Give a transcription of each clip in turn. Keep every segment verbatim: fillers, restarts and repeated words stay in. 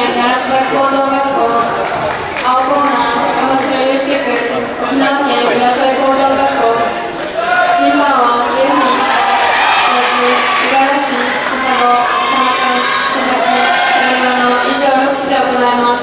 県奈良朱雀高等学校、青コーナー玉城優佑君、沖縄県浦添高等学校。審判は岐阜に市川、五十嵐、笹子、田中、佐々木、上山の以上ろくしで行います。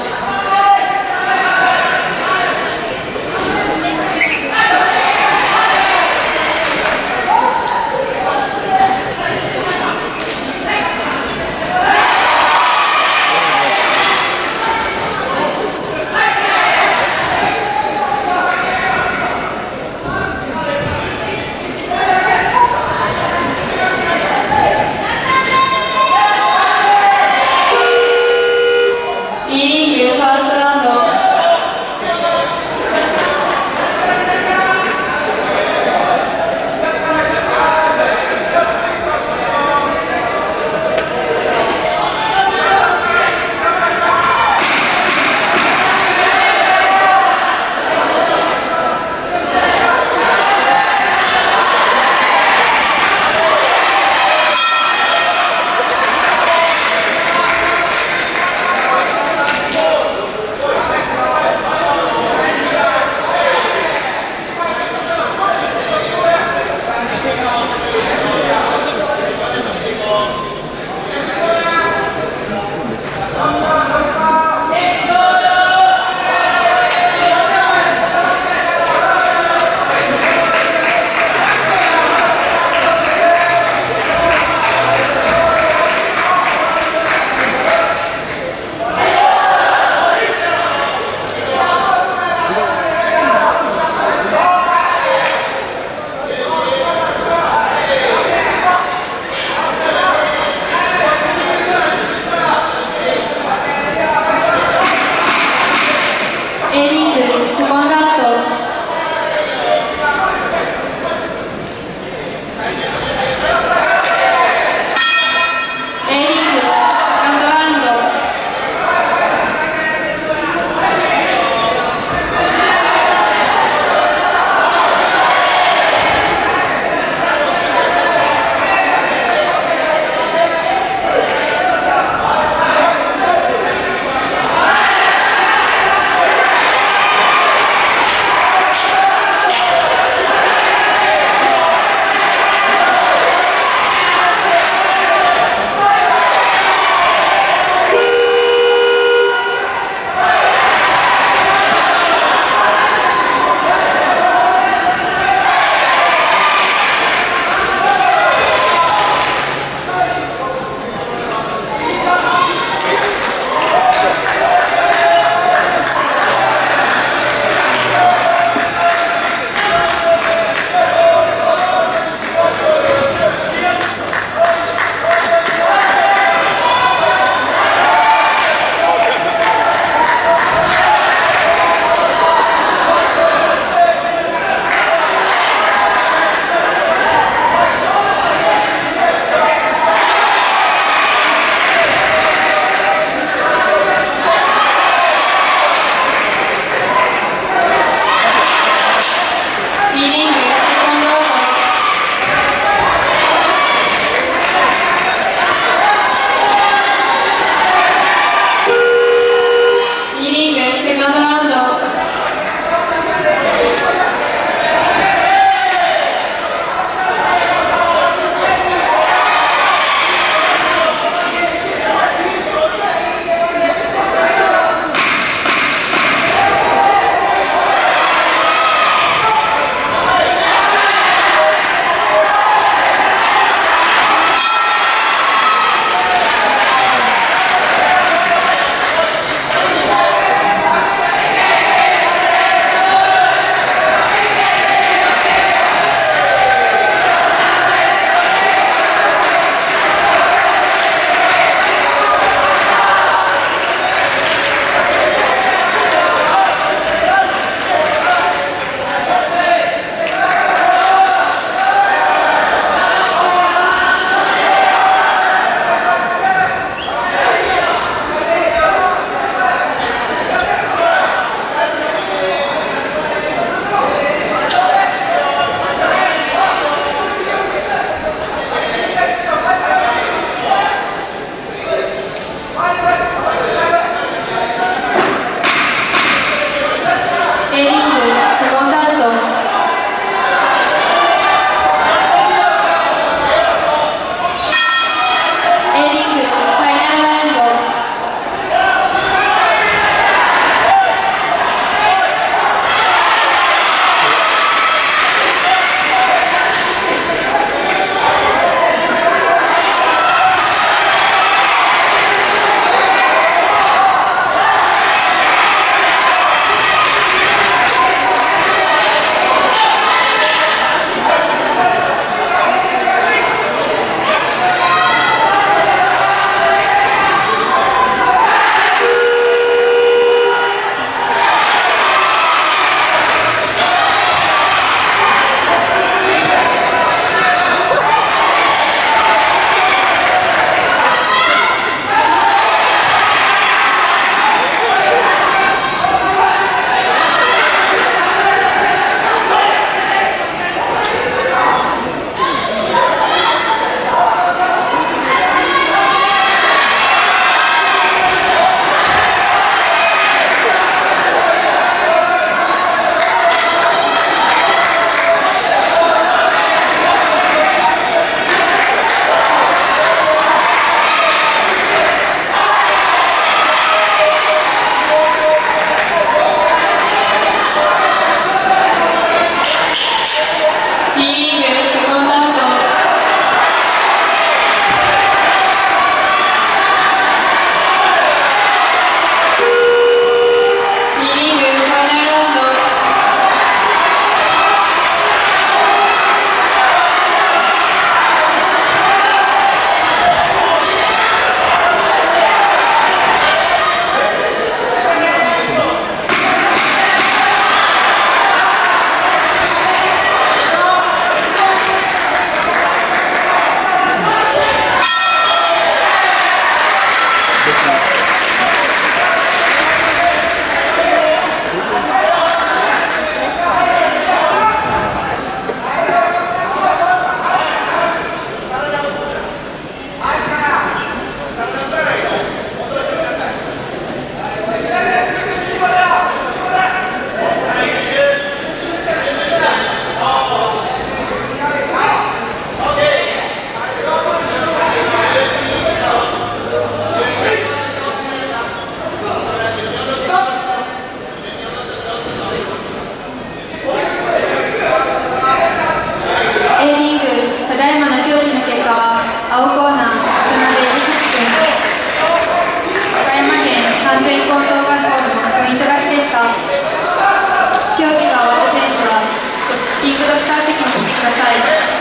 青コーナー、渡辺優佑君。岡山県完全高等学校のポイント勝ちでした。競技が終わった選手はピンクドクター席に来てください。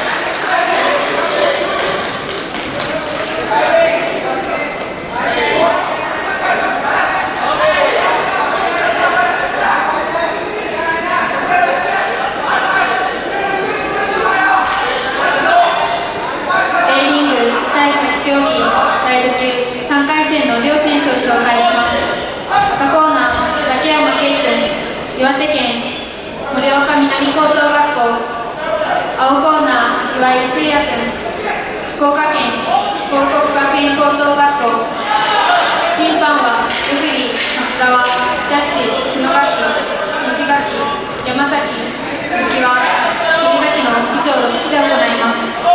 競技ライト級さんかい戦の両選手を紹介します。赤コーナー、竹山圭君、岩手県盛岡南高等学校。青コーナー、岩井誠也君、福岡県報国学園高等学校。審判はレフェリー増沢、ジャッジ篠垣、西垣、山崎、常盤、住崎の以上ろくしゅで行います。